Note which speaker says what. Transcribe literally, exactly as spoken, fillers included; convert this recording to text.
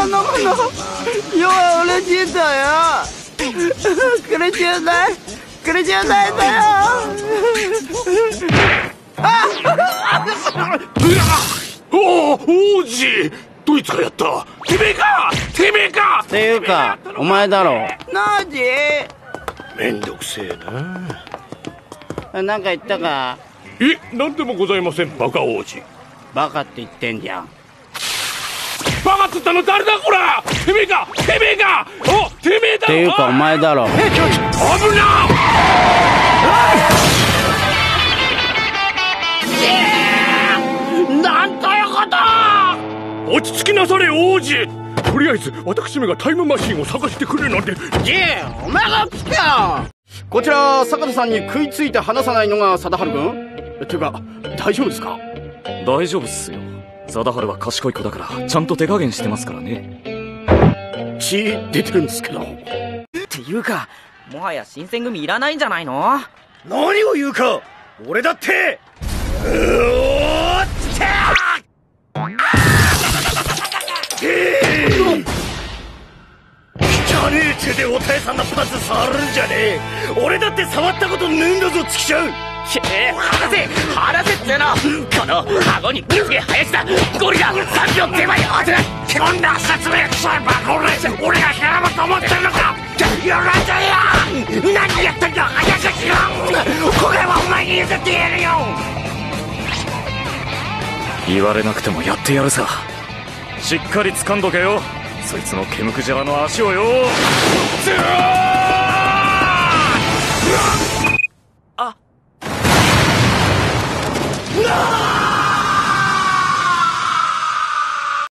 Speaker 1: no, no. Yo udah cinta ya. Kerjaan, kerjaan saya.
Speaker 2: おお、王子、どいつがやった。てめえか、てめえか。
Speaker 1: っていうか、お前だろ。なじ。
Speaker 2: めんどくせえな。
Speaker 1: なんか言ったか。
Speaker 2: え、なんでもございません、バカ王子。
Speaker 1: バカって言ってんじゃん。
Speaker 2: バカっつったの誰だこら。てめえか、てめえか。お、てめえだ。
Speaker 1: っていうかお前だろ。
Speaker 2: え、ちょ、ちょ、危なっ。なんということ。落ち着きなされ王子。とりあえず私めがタイムマシンを探してくれなんて。
Speaker 1: じい、お前が聞けよ。こちら坂田さんに食いついて話さないのが貞治君。っていうか大丈夫ですか。
Speaker 3: 大丈夫っすよ。貞治は賢い子だからちゃんと手加減してますからね。
Speaker 1: 血出てるんですけど。
Speaker 4: っていうかもはや新選組いらないんじゃないの。
Speaker 2: 何を言うか。俺だってうおーって汚ねえ手でおたえさんのパンツ触るんじゃねえ。俺だって触ったことねえんだぞチキちゃう。
Speaker 4: えー、離せ離せっての。この顎にぶつけ生やしたゴリラさんびょう手前当てこんな説明臭いバカ俺俺がやらばと思ってるのか。やらせや何やってんだ早くしろ。これはお前に譲ってやるよ。
Speaker 3: 言われなくてもやってやるさ。しっかり掴んどけよそいつの毛むくじゃらの足をよ。ずー